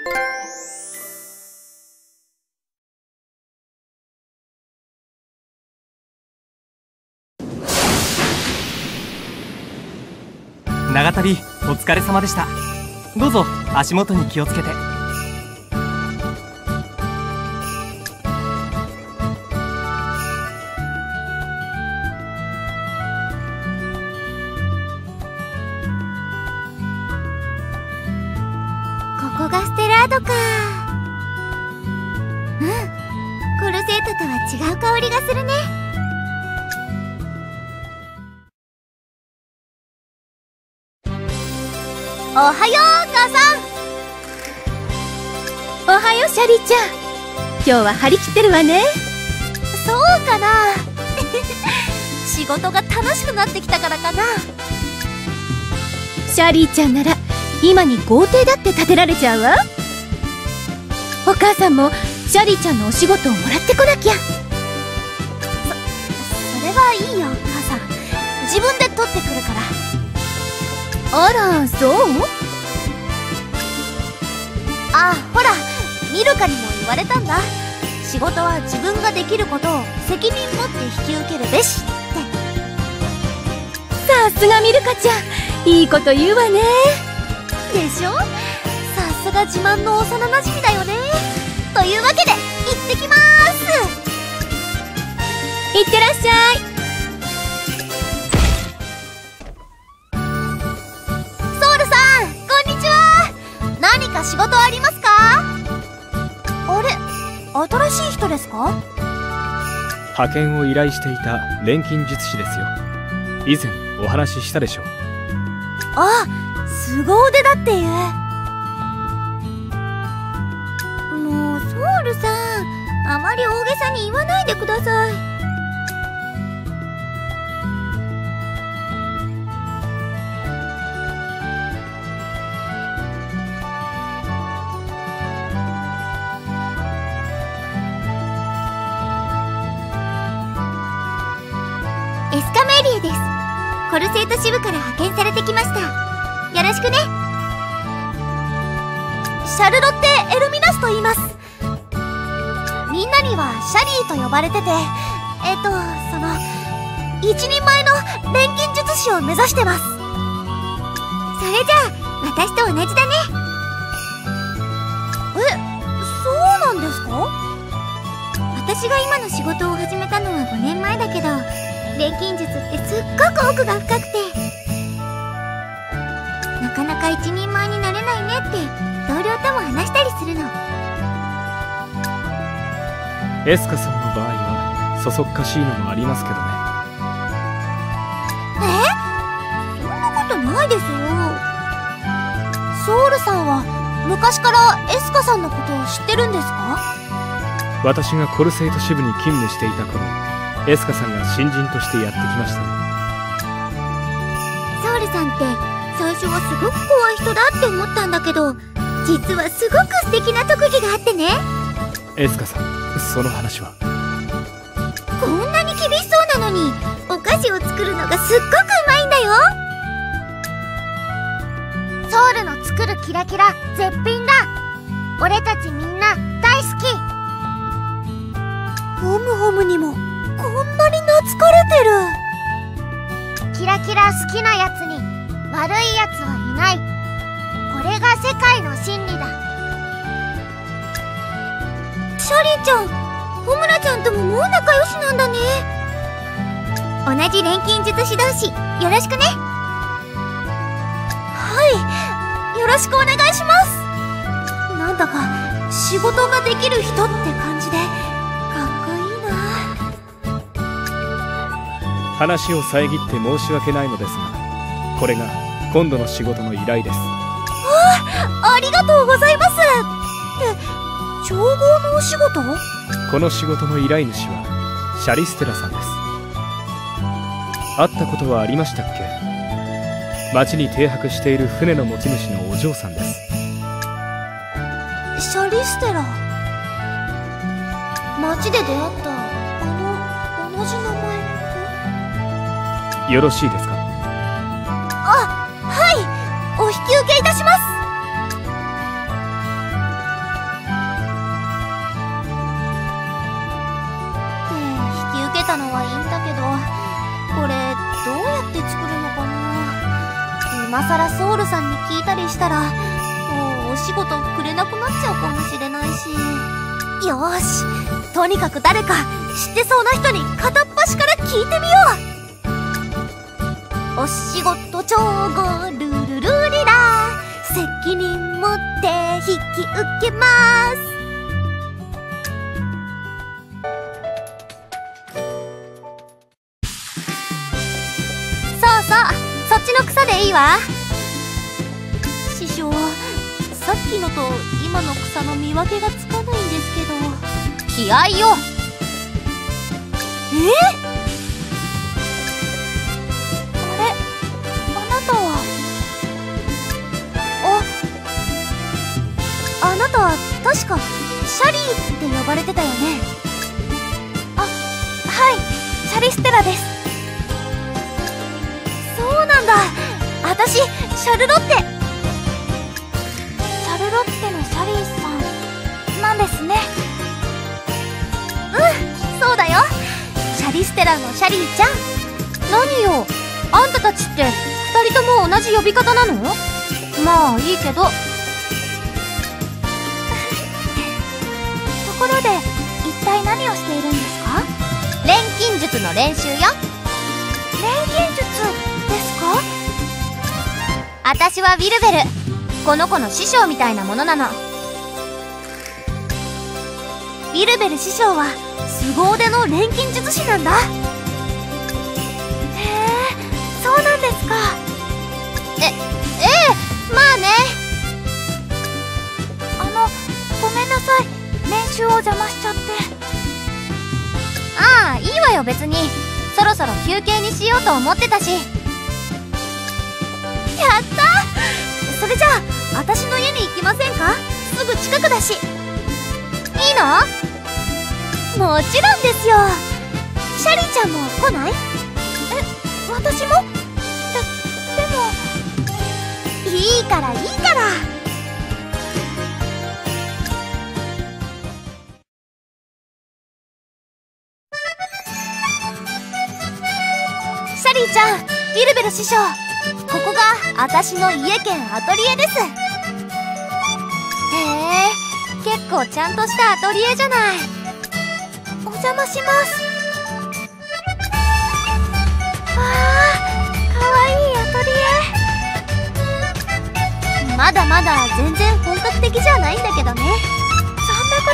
長旅お疲れ様でした。どうぞ足元に気をつけて。 ここがステラードか。うん、コルセートとは違う香りがするね。おはよう、母さん。 おはよう、シャリーちゃん。今日は張り切ってるわね。 そうかな仕事が楽しくなってきたからかな。 シャリーちゃんなら今に豪邸だって建てられちゃうわ。お母さんもシャリーちゃんのお仕事をもらってこなきゃ。 それはいいよ、母さん。自分で取ってくるから。 あら、そう？ あ、ほら、ミルカにも言われたんだ。仕事は自分ができることを責任持って引き受けるべしって。 さすがミルカちゃん、いいこと言うわね。 でしょ？さすが自慢の幼なじみだよね。というわけで行ってきまーす。 いってらっしゃい。 何か仕事ありますか？あれ、新しい人ですか？ 派遣を依頼していた錬金術師ですよ。以前お話ししたでしょう。 あ、凄腕だっていう。もうソウルさん、あまり大げさに言わないでください。エスカメリエです。コルセート支部から派遣されてきました。よろしくね。シャルロッテ・エルミナスと言います。みんなにはシャリーと呼ばれてて、一人前の錬金術師を目指してます。それじゃあ私と同じだね。そうなんですか？私が今の仕事を始めたのは5年前だけど、錬金術ってすっごく奥が深くて、なかなか一人前になれないねって同僚とも話したりするの。 エスカさんの場合はそそっかしいのもありますけどね。 そんなことないですよ。ソウルさんは昔からエスカさんのことを知ってるんですか？ 私がコルセイト支部に勤務していた頃、エスカさんが新人としてやってきましたね。 ソウルさんって最初はすごく怖い人だって思ったんだけど、実はすごく素敵な特技があってね。 エスカさん、その話は。 こんなに厳しそうなのにお菓子を作るのがすっごくうまいんだよ。ソウルの作るキラキラ絶品だ。俺たちみんな大好き。ホムホムにもこんなに懐かれてる。キラキラ好きなやつに悪いやつはいない。これが世界の真理だ。シャリーちゃん、ホムラちゃんとももう仲良しなんだね。同じ錬金術師同士、よろしくね。はい、よろしくお願いします。なんだか仕事ができる人って感じでかっこいいな。 話を遮って申し訳ないのですが、これが今度の仕事の依頼です。 ありがとうございます。って調合のお仕事？ この仕事の依頼主はシャリステラさんです。会ったことはありましたっけ？町に停泊している船の持ち主のお嬢さんです。 シャリステラ、町で出会った同じ名前の子？ よろしいですか？ あ、はい、お引き受けいたします。 さらソウルさんに聞いたりしたらもうお仕事くれなくなっちゃうかもしれないし。よーし、とにかく誰か知ってそうな人に片っ端から聞いてみよう。お仕事帳簿ルルルリラ、責任持って引き受けます。そうそう、そっちの草でいいわ。師匠、さっきのと今の草の見分けがつかないんですけど。気合よ。あれ、あなたは。あなたは確かシャリーって呼ばれてたよね。あ、はい、シャリステラです。そうなんだ。私シャルロッテ。シャルロッテのシャリーさんなんですね。うん、そうだよ。シャリステラのシャリーちゃん。何よ、あんたたちって2人とも同じ呼び方なの？まあいいけど。ところで一体何をしているんですか？錬金術の練習よ。錬金術ですか？私はウィルベル、この子の師匠みたいなものなの。ウィルベル師匠は凄腕の錬金術師なんだ。へえ、そうなんですか。ええ、まあね。ごめんなさい、練習を邪魔しちゃって。ああ、いいわよ別に。そろそろ休憩にしようと思ってたし。やったー。それじゃあ私の家に行きませんか？すぐ近くだし。いいの？もちろんですよ。シャリーちゃんも来ない？私も？でもいいからいいから。シャリーちゃん、ウィルベル師匠、ここが私の家兼アトリエです。へえ、結構ちゃんとしたアトリエじゃない。お邪魔します。わあ、かわいいアトリエ。まだまだ全然本格的じゃないんだけどね。そんなこと、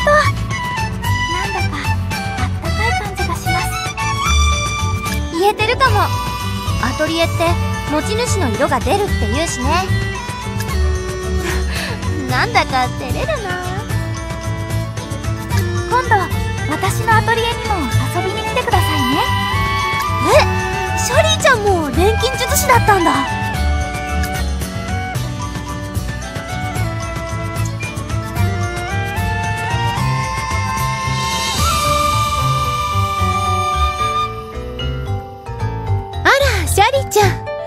なんだかあったかい感じがします。言えてるかも。アトリエって持ち主の色が出るって言うしね。なんだか照れるな。今度私のアトリエにも遊びに来てくださいね。シャリーちゃんも錬金術師だったんだ。 シャリちゃん。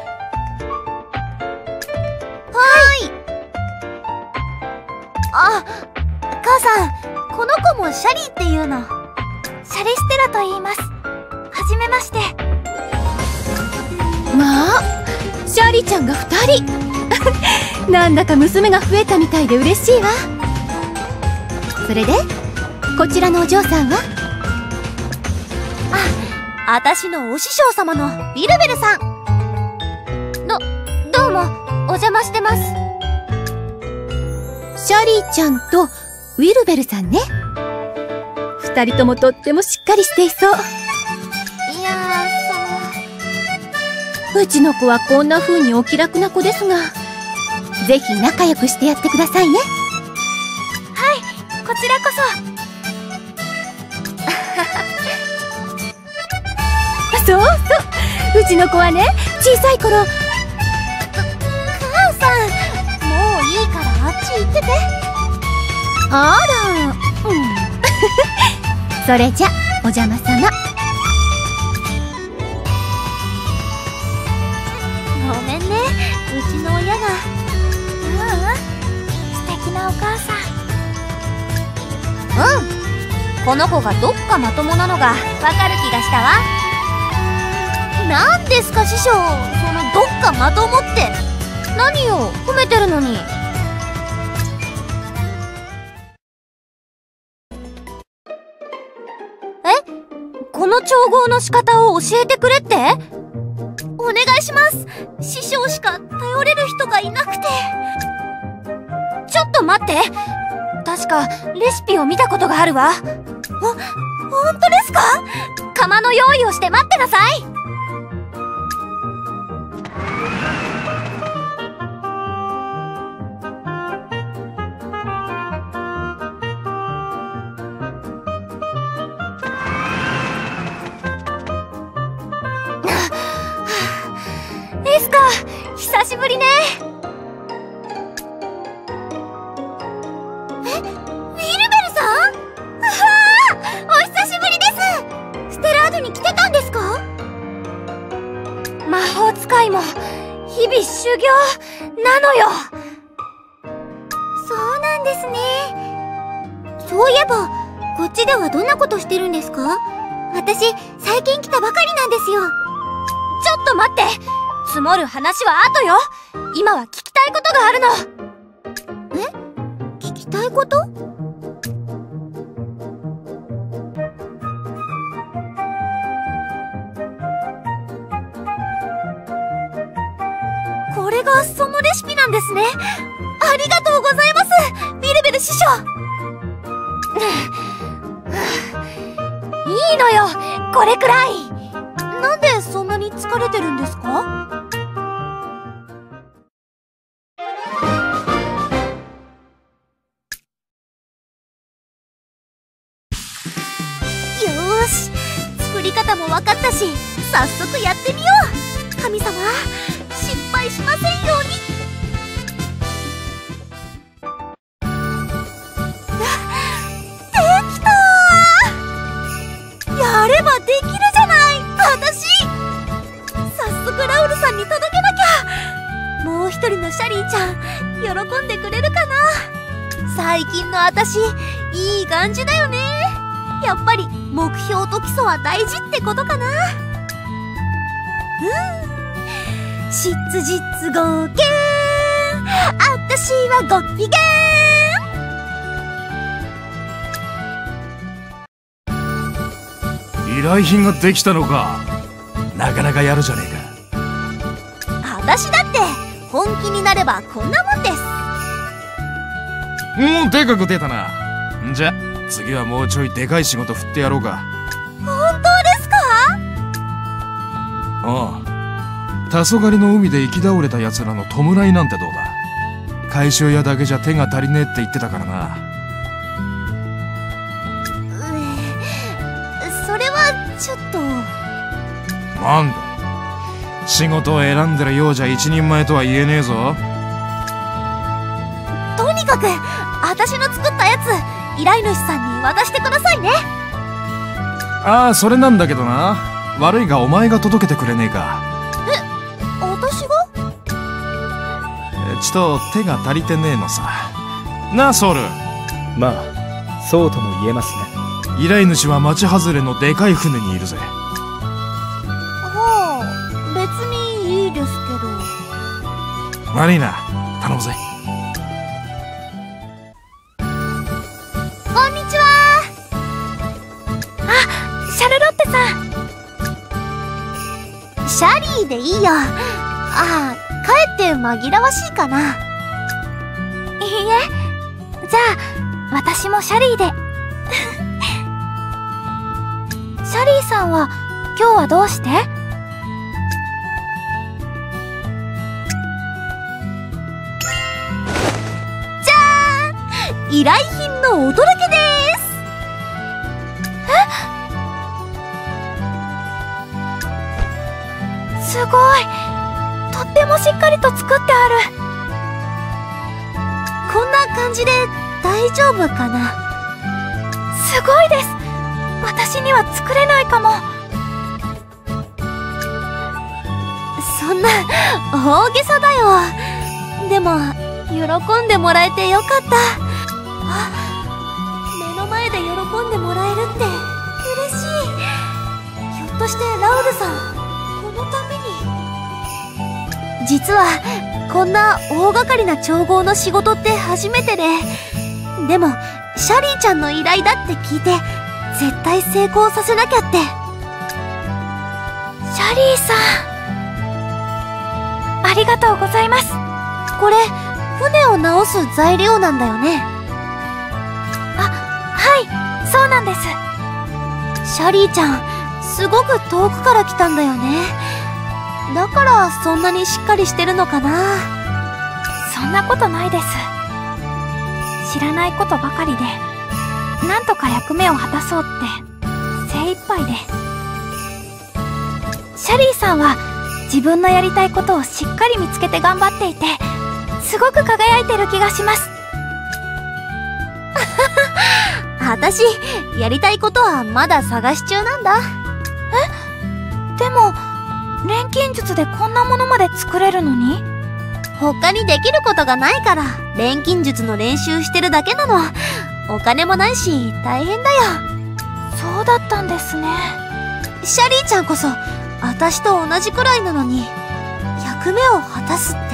はい。あ、母さん、この子もシャリーっていうの。シャリステラと言います。はじめまして。 まあ、シャリちゃんが2人。なんだか娘が増えたみたいで嬉しいわ。それでこちらのお嬢さんは？ あたしのお師匠様のウィルベルさん。どうもお邪魔してます。 シャリーちゃんとウィルベルさんね。2人ともとってもしっかりしていそう。 いやうちの子はこんな風にお気楽な子ですが、ぜひ仲良くしてやってくださいね。はい、 こちらこそ。 そうそう、うちの子はね、小さい頃。 母さん、もういいからあっち行ってて。 あら、それじゃお邪魔様。 ごめんね、うちの親が。素敵なお母さん。この子がどっかまともなのがわかる気がしたわ。なんですか師匠、そのどっかまともって。 何よ、褒めてるのに。この調合の仕方を教えてくれって？お願いします。師匠しか頼れる人がいなくて。ちょっと待って。確かレシピを見たことがあるわ。本当ですか？釜の用意をして待ってなさい。エスカ、久しぶりね。ウィルベルさん？お久しぶりです。ステラードに来てたんですか？魔法使いも日々修行なのよ。そうなんですね。そういえばこっちではどんなことしてるんですか？私最近来たばかりなんですよ。ちょっと待って、積もる話は後よ。今は聞きたいことがあるの。聞きたいこと？これがそのレシピなんですね。ありがとうございます、ビルベル師匠。いいのよ、これくらい。なんでそんなに疲れてるんですか？よーし、作り方も分かったし、早速やってみよう。神様、失敗しませんように。できたー。やればできるじゃない、私。早速ラウルさんに届けなきゃ。もう一人のシャリーちゃん喜んでくれるかな。最近の私、いい感じだよね。やっぱり目標と基礎は大事ってことかな。質実合憲、あたしはご機嫌。 依頼品ができたのか。なかなかやるじゃねえか。 私だって本気になればこんなもんです。 でかく出たな。んじゃ次はもうちょいでかい仕事振ってやろうか。 本当ですか？ ああ、黄昏の海で生き倒れた奴らの弔いなんてどうだ。回収屋だけじゃ手が足りねえって言ってたからな。 それはちょっと。 なんだ、仕事を選んでるようじゃ一人前とは言えねえぞ。 とにかく私の作ったやつ、依頼主さんに渡してくださいね。 ああ、それなんだけどな。悪いがお前が届けてくれねえか。 私が？ ちと手が足りてねえのさ。なあソウル。 まあそうとも言えますね。 依頼主は町外れのでかい船にいるぜ。 はあ、別にいいですけど。 悪いな、頼むぜ。 こんにちは。あ、シャルロッテさん。シャリーでいいよ。ああ、かえって紛らわしいかな。いいえ。じゃあ私もシャリーで。シャリーさんは今日はどうして？じゃーん！依頼品のお届けです。すごい、とってもしっかりと作ってある。こんな感じで大丈夫かな？すごいです。私には作れないかも。そんな大げさだよ。でも喜んでもらえてよかった。あ、目の前で喜んでもらえるって嬉しい。ひょっとしてラウルさん、このために。 実はこんな大掛かりな調合の仕事って初めてで、でもシャリーちゃんの依頼だって聞いて絶対成功させなきゃって。 シャリーさん、ありがとうございます。 これ船を直す材料なんだよね。 はい、そうなんです。 シャリーちゃんすごく遠くから来たんだよね。だからそんなにしっかりしてるのかな。 そんなことないです。知らないことばかりで、なんとか役目を果たそうって精一杯で。シャリーさんは自分のやりたいことをしっかり見つけて頑張っていて、すごく輝いてる気がします。 私やりたいことはまだ探し中なんだ。 でも錬金術でこんなものまで作れるのに？ 他にできることがないから錬金術の練習してるだけなの。お金もないし大変だよ。 そうだったんですね。 シャリーちゃんこそ私と同じくらいなのに役目を果たすって。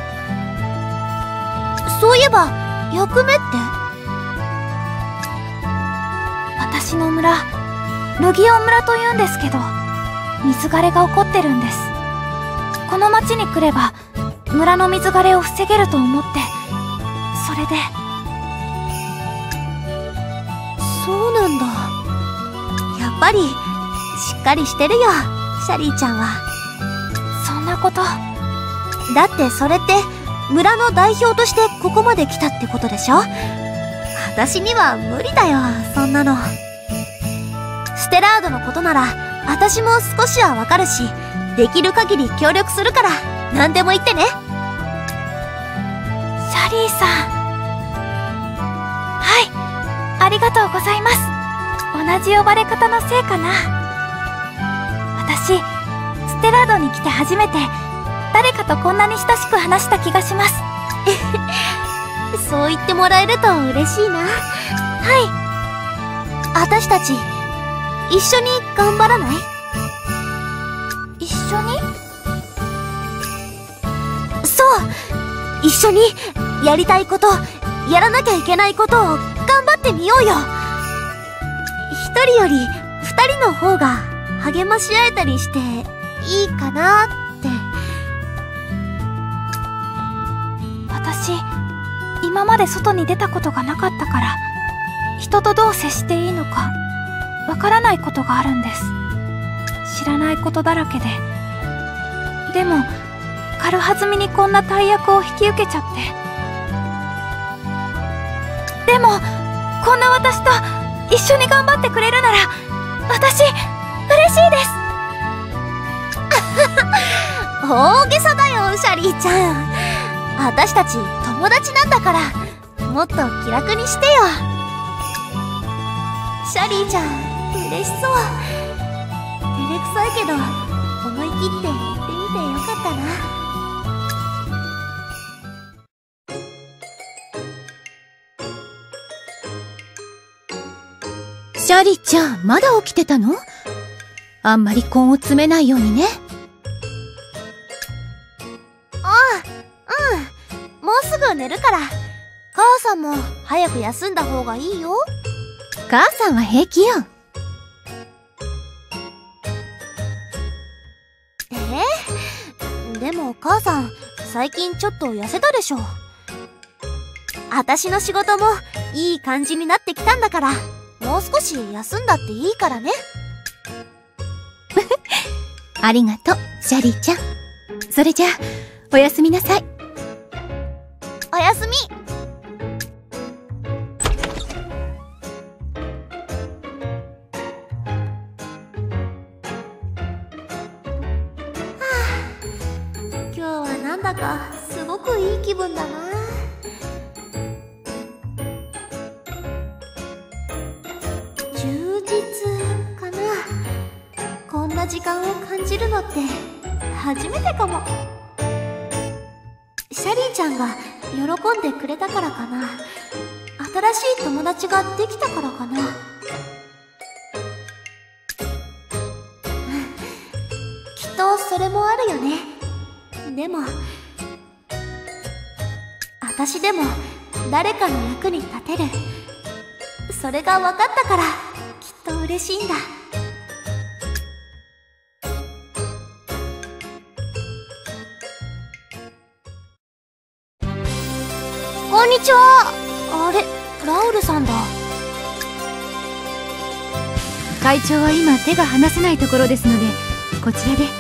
そういえば役目って？ 私の村、ルギオン村というんですけど、水枯れが起こってるんです。この町に来れば村の水枯れを防げると思って、それで。 そうなんだ。やっぱりしっかりしてるよ、シャリーちゃんは。 そんなこと。 だってそれって村の代表としてここまで来たってことでしょ。私には無理だよ、そんなの。ステラードのことなら私も少しはわかるし、できる限り協力するから何でも言ってね。 シャリーさん。はい、ありがとうございます。同じ呼ばれ方のせいかな。私、ステラードに来て初めて誰かとこんなに親しく話した気がします。 そう言ってもらえると嬉しいな。 はい。 私たち一緒に頑張らない？ 一緒に？ そう、一緒にやりたいこと、やらなきゃいけないことを頑張ってみようよ。一人より二人の方が励まし合えたりしていいかなって。 私、今まで外に出たことがなかったから、人とどう接していいのかわからないことがあるんです。知らないことだらけで。でも軽はずみにこんな大役を引き受けちゃって。でもこんな私と一緒に頑張ってくれるなら私嬉しいです。 大げさだよ、シャリーちゃん。私たち友達なんだから、もっと気楽にしてよ。シャリーちゃん嬉しそう。照れくさいけど思い切って言ってみてよかったな。 シャリちゃん、まだ起きてたの？あんまり根を詰めないようにね。 もうすぐ寝るから。母さんも早く休んだ方がいいよ。 母さんは平気よ。 でも母さん最近ちょっと痩せたでしょ。私の仕事もいい感じになってきたんだから、もう少し休んだっていいからね。 ありがとう、シャリーちゃん。それじゃあおやすみなさい。 おやすみ。今日はなんだかすごくいい気分だな。充実かな。こんな時間を感じるのって初めてかも。シャリーちゃんが喜んでくれたからかな。新しい友達ができたからかな。きっとそれもあるよね。 でも私でも誰かの役に立てる、それが分かったからきっと嬉しいんだ。こんにちは。あれ、ラウルさんだ。 会長は今手が離せないところですので、こちらで。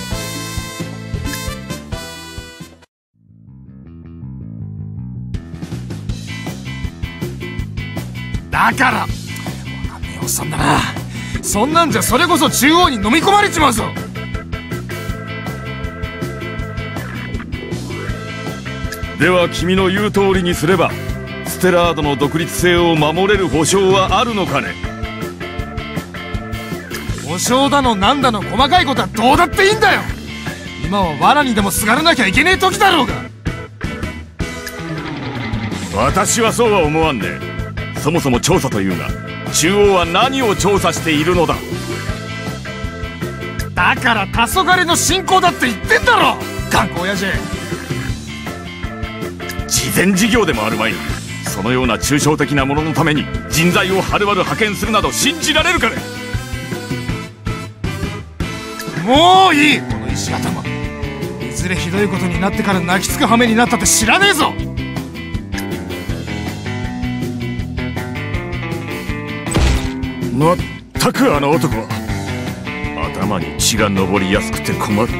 だからわかんねえおっさんだな。そんなんじゃそれこそ中央に飲み込まれちまうぞ。 では君の言う通りにすればステラードの独立性を守れる保証はあるのかね。 保証だのなんだの細かいことはどうだっていいんだよ。今は罠にでもすがらなきゃいけねえ時だろうが。 私はそうは思わんね。そもそも調査というが中央は何を調査しているのだ。 だから黄昏の進行だって言ってんだろ頑固親父。 慈善事業でもあるまいにそのような抽象的なもののために人材をはるばる派遣するなど信じられるかね。 もういいこの石頭。いずれひどいことになってから泣きつく羽目になったって知らねえぞ。 まったくあの男は頭に血が上りやすくて困る。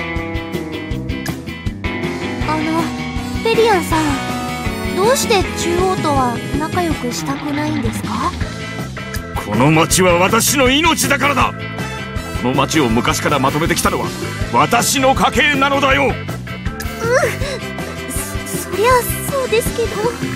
ペリアンさん、どうして中央とは仲良くしたくないんですか？ この町は私の命だからだ。この町を昔からまとめてきたのは私の家系なのだよ。 そりゃそうですけど。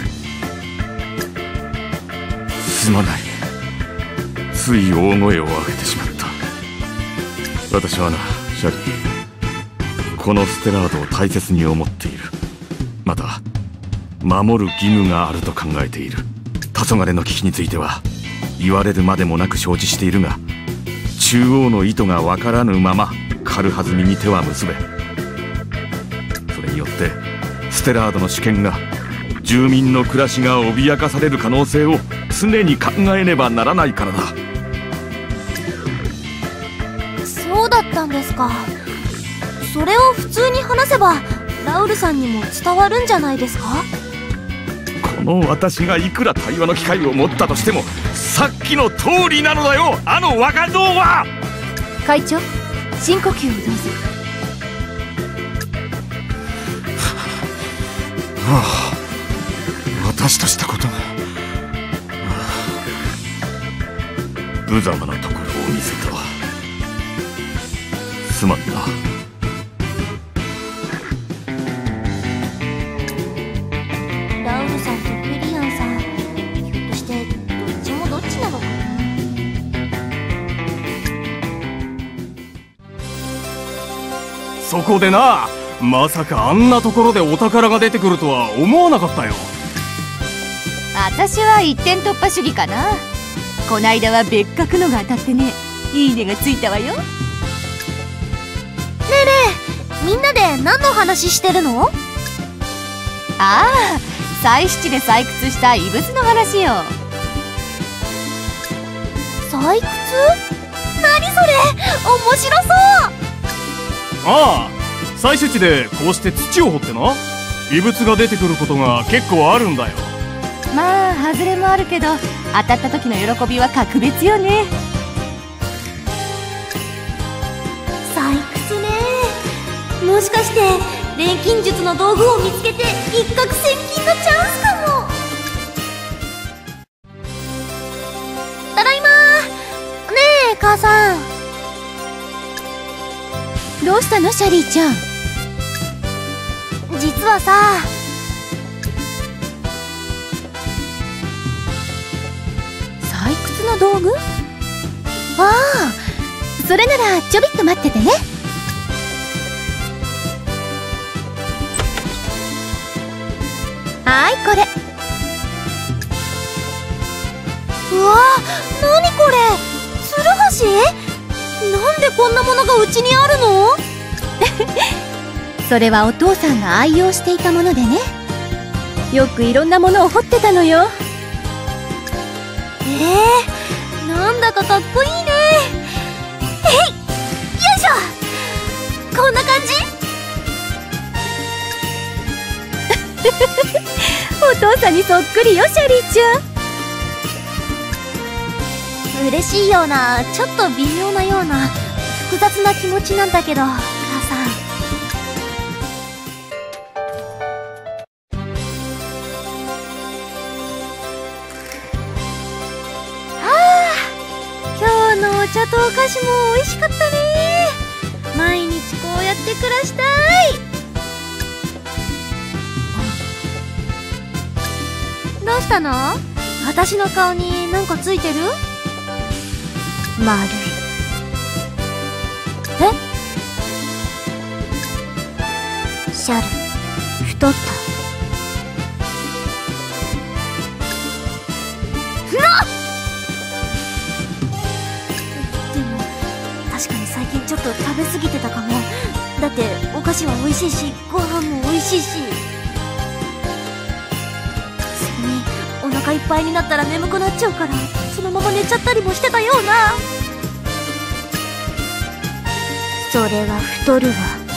すまない、つい大声を上げてしまった。私はな、シャリー、このステラードを大切に思っている。また守る義務があると考えている。黄昏の危機については言われるまでもなく承知しているが、中央の意図が分からぬまま軽はずみに手は結べ。それによってステラードの主権が、住民の暮らしが脅かされる可能性を常に考えねばならないからだ。 そうだったんですか。それを普通に話せばラウルさんにも伝わるんじゃないですか？ この私がいくら対話の機会を持ったとしてもさっきの通りなのだよ、あの若造は。 会長、深呼吸をどうぞ。 私としたことが無様なところを見せた。すまんな。 ラウルさんとペリアンさん、ひょっとしてどっちもどっちなのかな。 そこでな、まさかあんなところでお宝が出てくるとは思わなかったよ。 私は一点突破主義かな。こないだは別格のが当たってね、いいねがついたわよ。 ねえねえ、みんなで何の話してるの？ ああ、採七で採掘した遺物の話よ。 採掘？何それ、面白そう。 ああ、採取地でこうして土を掘ってな、異物が出てくることが結構あるんだよ。 まあ外れもあるけど、当たった時の喜びは格別よね。 採掘ね。もしかして錬金術の道具を見つけて一攫千金のチャンスかも。ただいまー。ねえ母さん。 どうしたのシャリーちゃん。 実はさ、 採掘の道具？ああ、それならちょびっと待っててね。はい、これ。 うわ、なにこれ、ツルハシ？なんでこんなものがうちにあるの？ それはお父さんが愛用していたものでね、よくいろんなものを彫ってたのよ。 なんだかかっこいいね。よいしょ。こんな感じ。 お父さんにそっくりよ、シャリーちゃん。 嬉しいような、ちょっと微妙なような、複雑な気持ちなんだけど、母さん。今日のお茶とお菓子も美味しかったね。毎日こうやって暮らしたい。どうしたの？私の顔になんかついてる？丸い。シャル、太った。でも確かに最近ちょっと食べ過ぎてたかも。だってお菓子は美味しいし、ご飯も美味しいし。それにお腹いっぱいになったら眠くなっちゃうから、そのまま寝ちゃったりもしてたような。それは太るわ。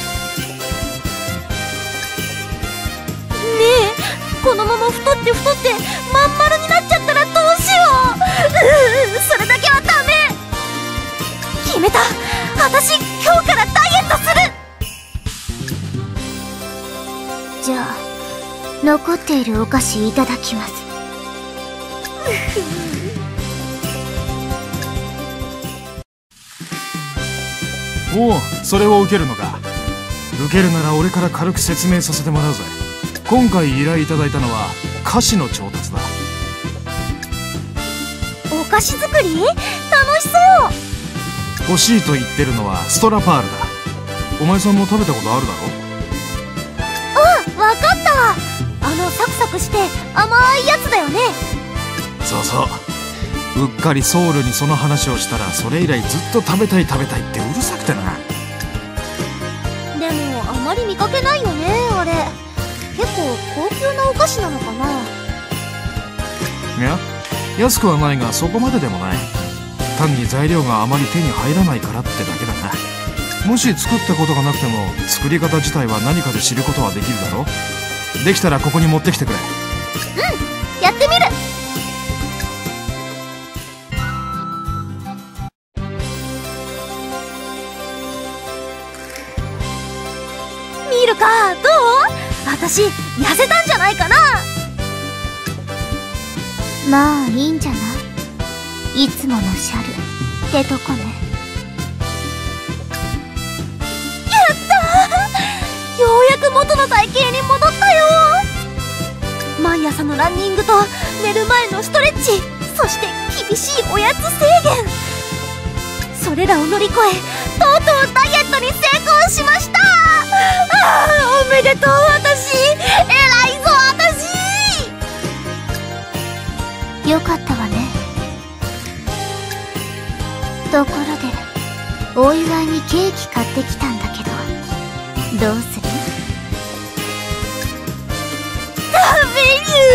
ねえ、このまま太ってまん丸になっちゃったらどうしよう。それだけはダメ。決めた。私今日からダイエットする。じゃあ残っているお菓子いただきます。 おお、それを受けるのか。受けるなら俺から軽く説明させてもらうぜ。今回依頼いただいたのは菓子の調達だ。 お菓子作り？楽しそう。 欲しいと言ってるのはストラパールだ。お前さんも食べたことあるだろ？ わかった。サクサクして甘いやつだよね。 そうそう。うっかりソウルにその話をしたら、それ以来ずっと食べたいってうるさくてな。 でもあまり見かけないよね、あれ。結構高級なお菓子なのかな。 いや、安くはないがそこまででもない。単に材料があまり手に入らないからってだけだな。もし作ったことがなくても作り方自体は何かで知ることはできるだろ。できたらここに持ってきてくれ。 やってみる。見るか、どう？私痩せたんじゃないかな。まあいいんじゃない。いつものシャルってとこね。やったー！ようやく元の体型に戻ったよ。毎朝のランニングと寝る前のストレッチ、そして厳しいおやつ制限、それらを乗り越えとうとうダイエットに成功しました。おめでとう。私偉いぞ。私よかったわね。ところでお祝いにケーキ買ってきたんだけど、どうする？食べ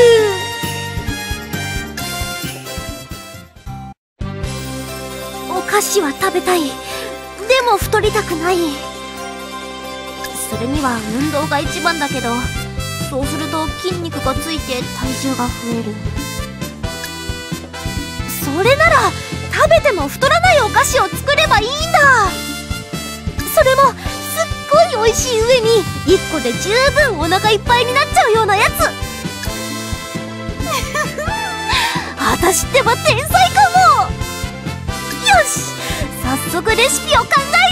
る。お菓子は食べたい。でも太りたくない。それには運動が一番だけど、そうすると筋肉がついて体重が増える。それなら食べても太らないお菓子を作ればいいんだ。それもすっごい美味しい上に1個で十分お腹いっぱいになっちゃうようなやつ。私ってば天才かも。よし、早速レシピを考え